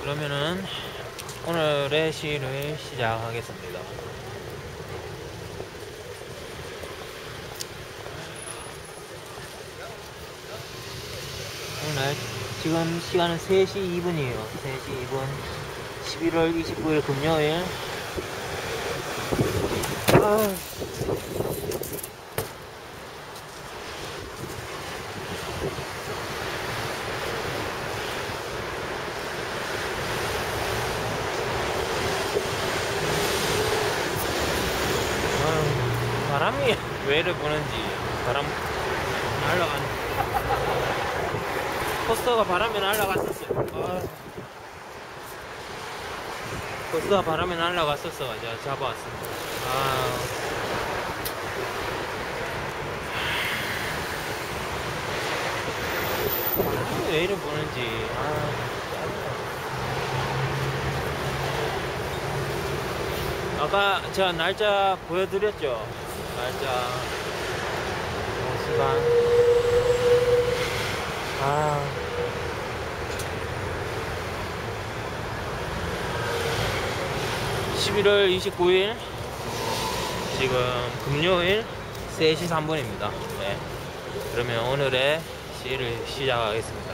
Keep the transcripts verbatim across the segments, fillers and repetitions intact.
그러면은 오늘의 시를 시작하겠습니다. 오늘 지금 시간은 세 시 이 분이에요. 세 시 이 분. 십일월 이십구일 금요일. 아. 바람이 왜 이래 부는지. 바람 날라가네. 포스터가 바람에 날라갔었어요. 아. 포스터가 바람에 날라갔었어. 제가 잡아왔습니다. 아. 바람이 왜 이래 부는지. 아. 아까 제가 날짜 보여드렸죠. 날짜 시간. 아. 십일월 이십구일 지금 금요일 세 시 삼 분입니다. 네. 그러면 오늘의 시를 시작하겠습니다.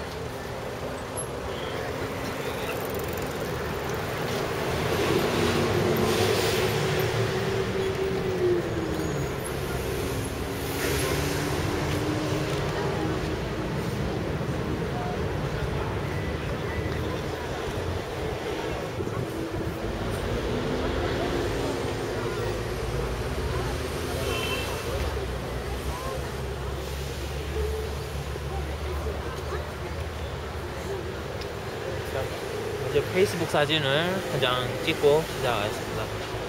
이제 페이스북 사진을 한 장 찍고 시작하겠습니다.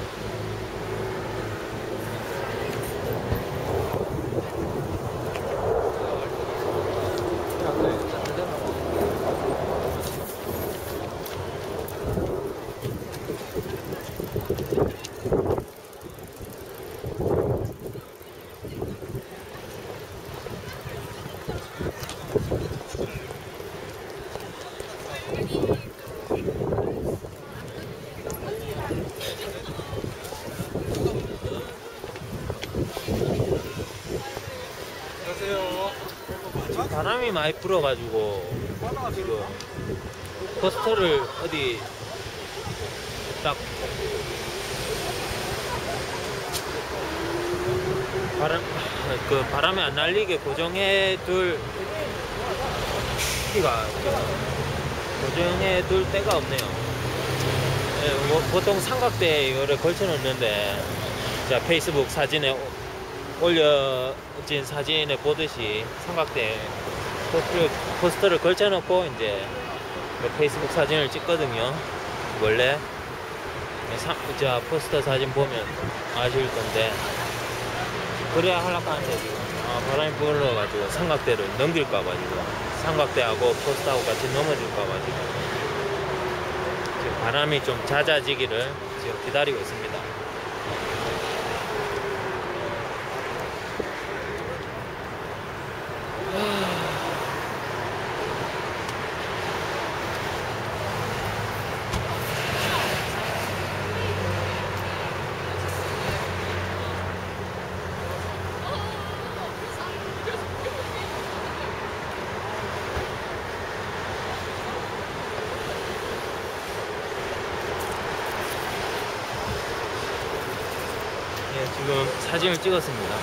바람이 많이 불어가지고 지금 포스터를 어디 딱 바람 그 바람에 안 날리게 고정해 둘 키가 고정해 둘 데가 없네요. 네, 뭐, 보통 삼각대에 이거를 걸쳐 놓는데 자 페이스북 사진에 올려진 사진에 보듯이 삼각대 포스터를, 포스터를 걸쳐놓고 이제 페이스북 사진을 찍거든요. 원래 사, 자 포스터 사진 보면 아실 건데 그래야 하려고 하는데 지금 아, 바람이 불어가지고 삼각대를 넘길까봐 지금 삼각대하고 포스터하고 같이 넘어질까봐 지금, 지금 바람이 좀 잦아지기를 지금 기다리고 있습니다. 예, 지금 사진을 찍었습니다.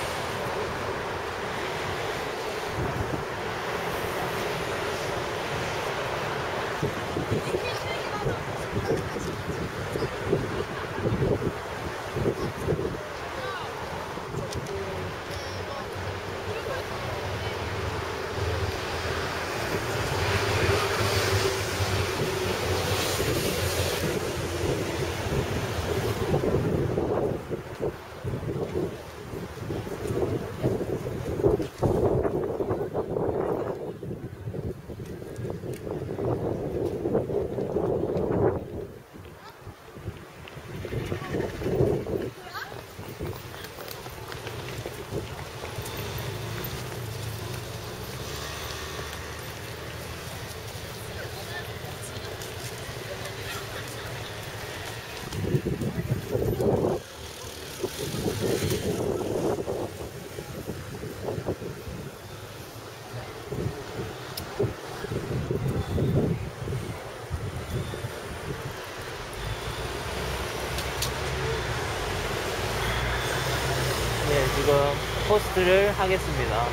네, 지금 포스트를 하겠습니다.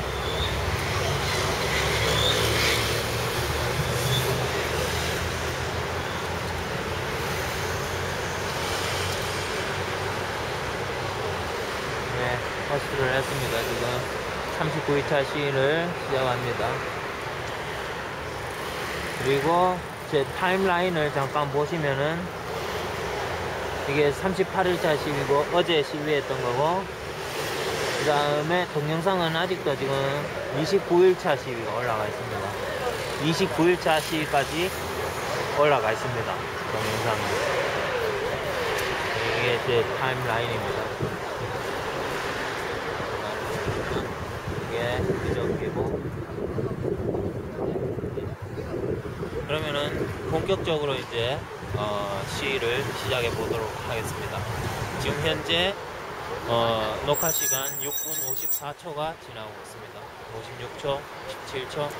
네, 포스트를 했습니다. 지금 삼십구 일차 시위를 시작합니다. 그리고 제 타임라인을 잠깐 보시면은 이게 삼십팔 일차 시위고 어제 시위했던 거고, 그 다음에 동영상은 아직도 지금 이십구 일차 시위가 올라가 있습니다. 이십구 일차 시위까지 올라가 있습니다. 동영상은. 이게 제 타임라인입니다. 이게 그저께고, 그러면은 본격적으로 이제 어, 시위를 시작해 보도록 하겠습니다. 지금 현재 어, 녹화 시간 육 분 오십사 초가 지나고 있습니다. 오십육 초, 십칠 초.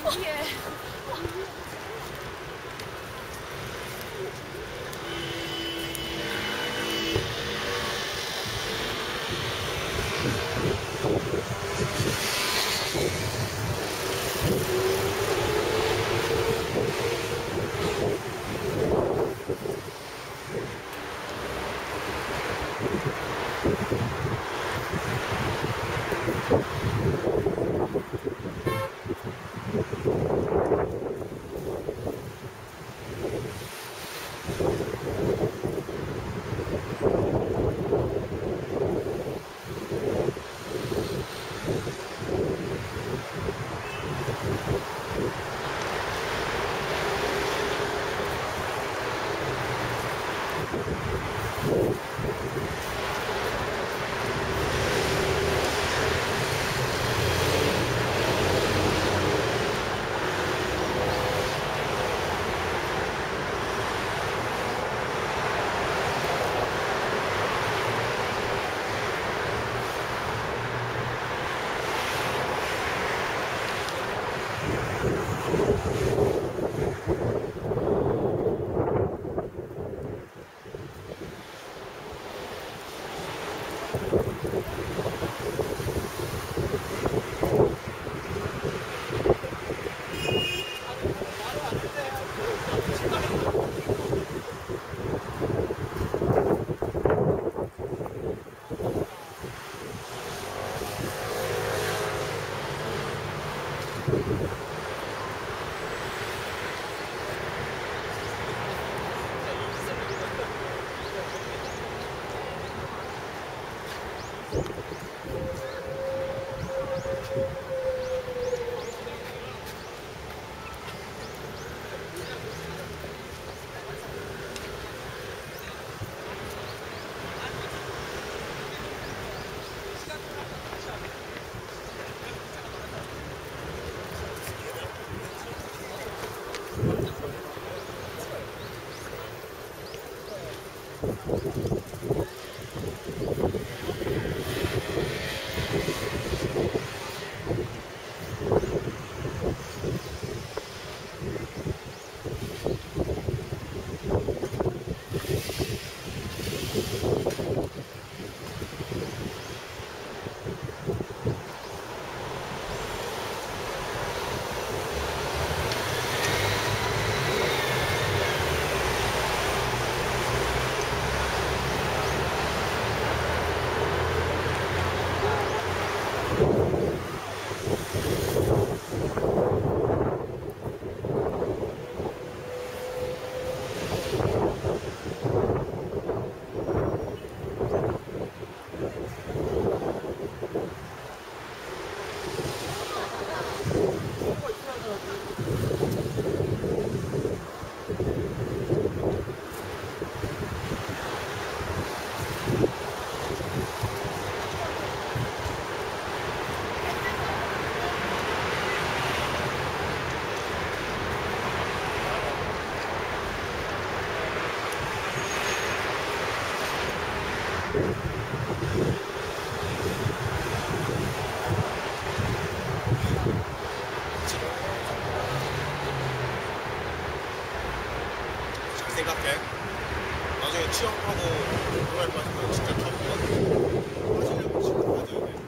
예. 잘 생각해. 나중에 취업하고 공부할 빠지면 진짜 타는 거 같아. 하시려면 지금 맞아야 돼.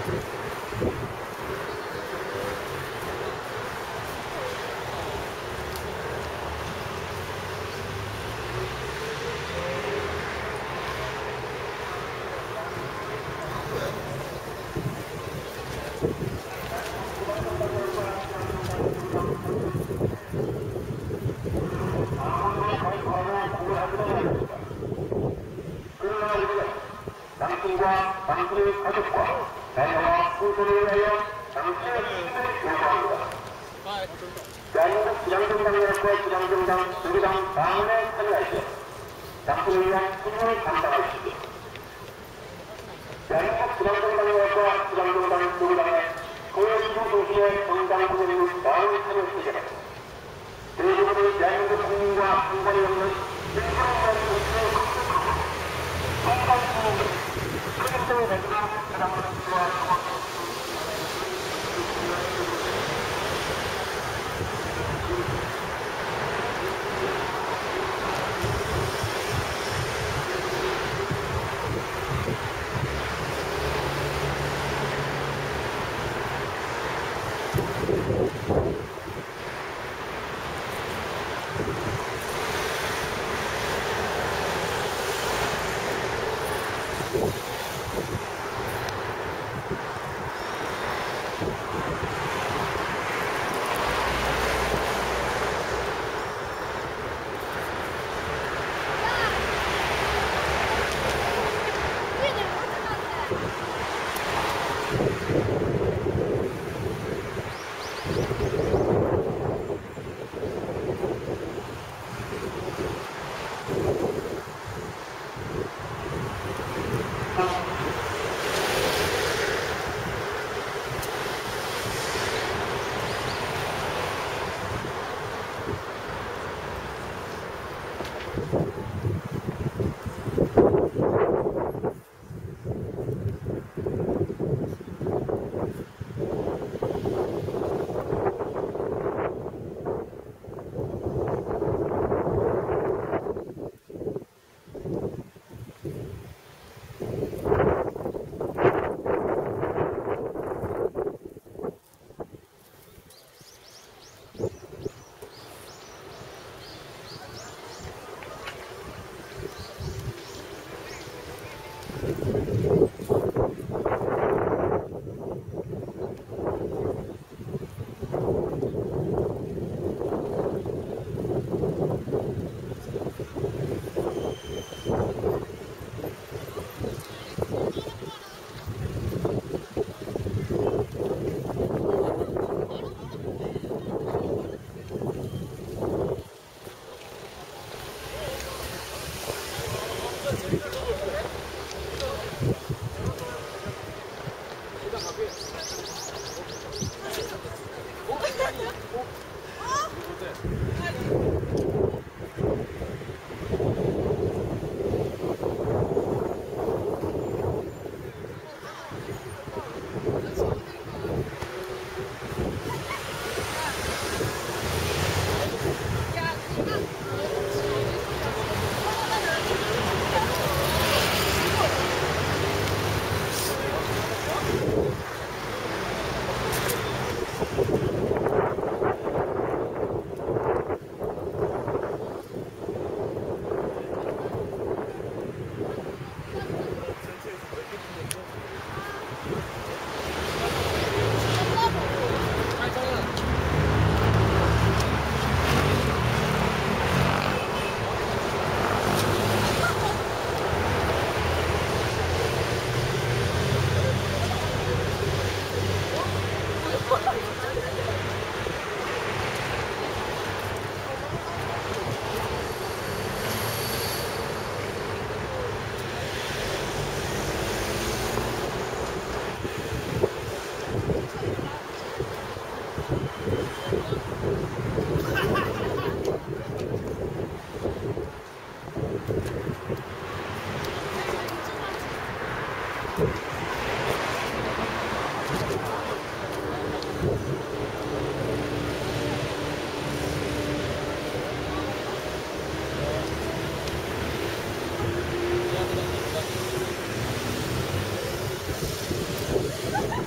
당신과 당신의 가족과 자녀와 후손을 위하여 당신의 힘을 요구합니다. 대한민국 기장정당연합회 기장정당 주기당 방문에 참여하시어 당신을 위한 힘을 감당하시기 대한민국 기장정당연합회 기장정당 주기당의 고려시구 도시의 정당 구성인 마을 참여시기는 대부분의 대한민국 국민과 상관이 없는 일본의 정치의 흑수하고 성관 국민들이 크림성을 가지고 가장을 좋아하고 아,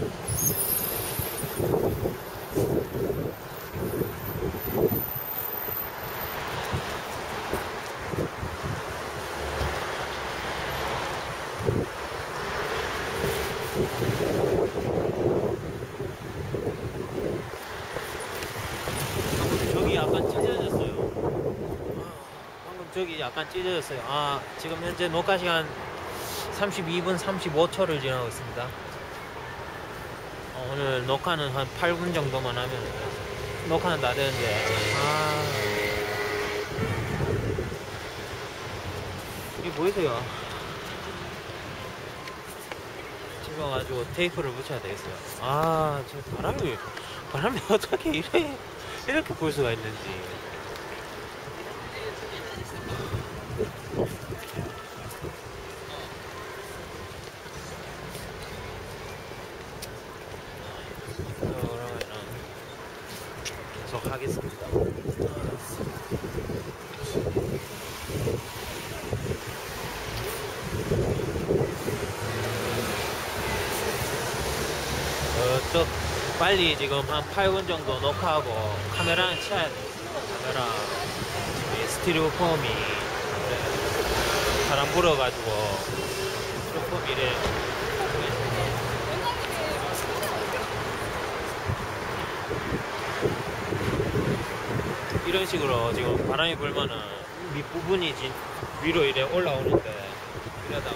저기 약간 찢어졌어요. 방금 저기 약간 찢어졌어요. 아, 지금 현재 녹화 시간 삼십이 분 삼십오 초를 지나고 있습니다. 어, 오늘 녹화는 한 팔 분 정도만 하면 녹화는 다 되는데, 아, 이게 보이세요? 집어가지고 테이프를 붙여야 되겠어요. 아, 저 바람이 바람이 어떻게 이래 이렇게 불 수가 있는지. 그러면은 계속 하겠습니다. 저쪽 빨리 지금 한 팔 분 정도 녹화하고 카메라는 쳐야 돼요. 카메라 이 스티리오 폼이 바람 불어가지고 조금 이래. 이런 식으로 지금 바람이 불면은 밑부분이 진 위로 이래 올라오는데, 이러다가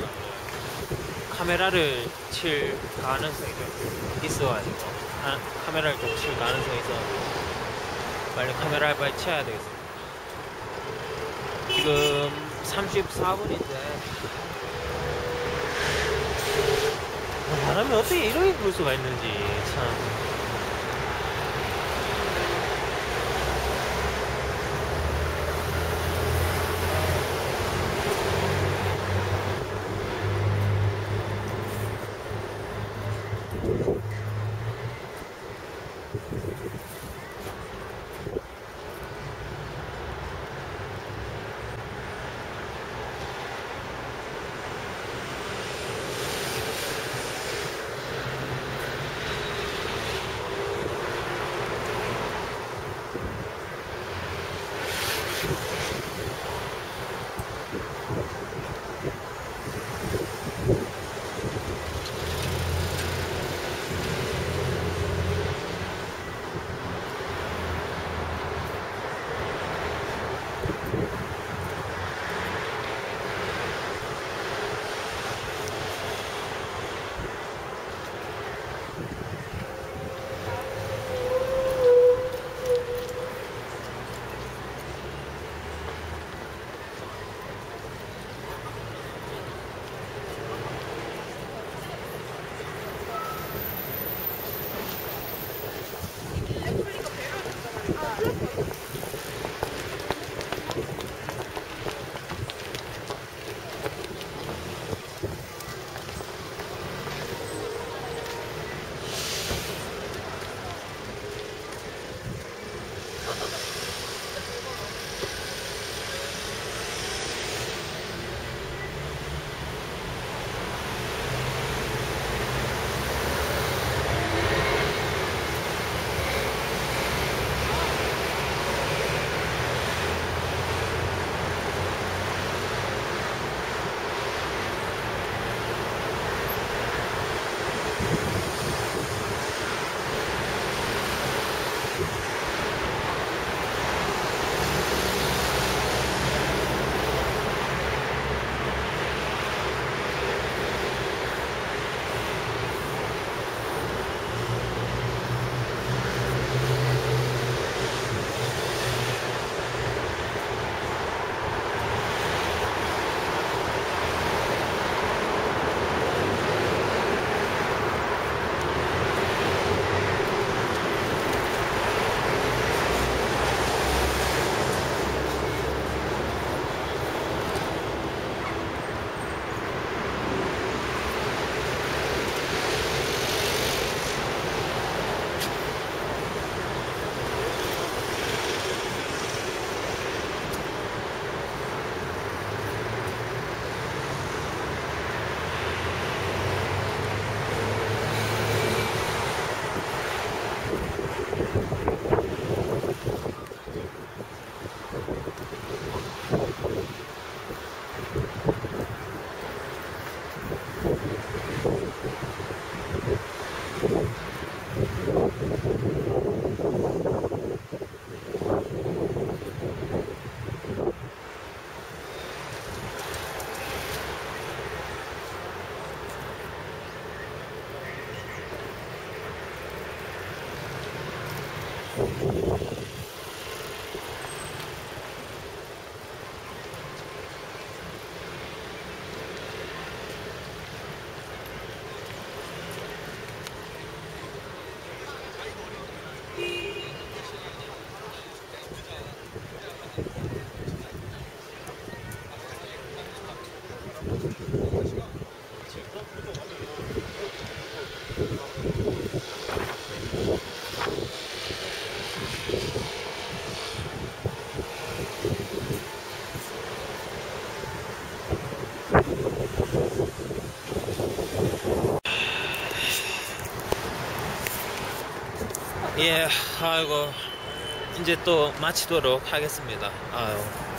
카메라를 칠 가능성이 좀 있어가지고 아, 카메라를 좀 칠 가능성이 있어 빨리 카메라를 빨리 쳐야 되겠습니다. 지금 삼십사 분인데 바람이 어떻게 이렇게 불 수가 있는지 참. 예, 아이고, 이제 또 마치도록 하겠습니다. 아유.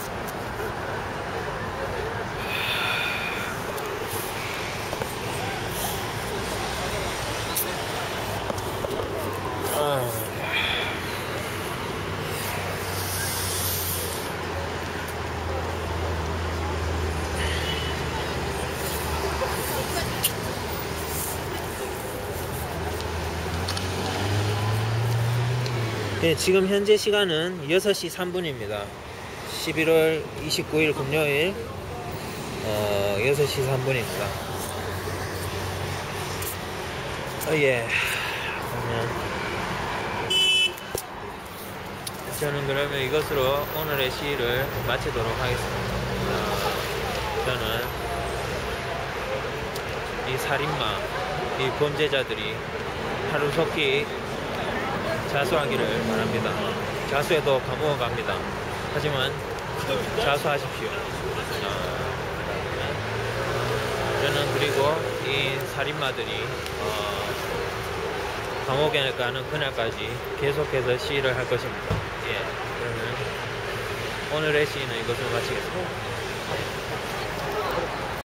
아유. 예, 지금 현재 시간은 여섯 시 삼 분입니다. 십일월 이십구일 금요일 어, 여섯 시 삼 분입니다. 어, 예. 그러면 저는 그러면 이것으로 오늘의 시위를 마치도록 하겠습니다. 어, 저는 이 살인마, 이 범죄자들이 하루속히 자수하기를 바랍니다. 자수해도 감옥에 갑니다. 하지만 자수하십시오. 어, 저는 그리고 이 살인마들이 어, 감옥에 가는 그날까지 계속해서 시위를 할 것입니다. 예, 그러면 오늘의 시위는 이것으로 마치겠습니다.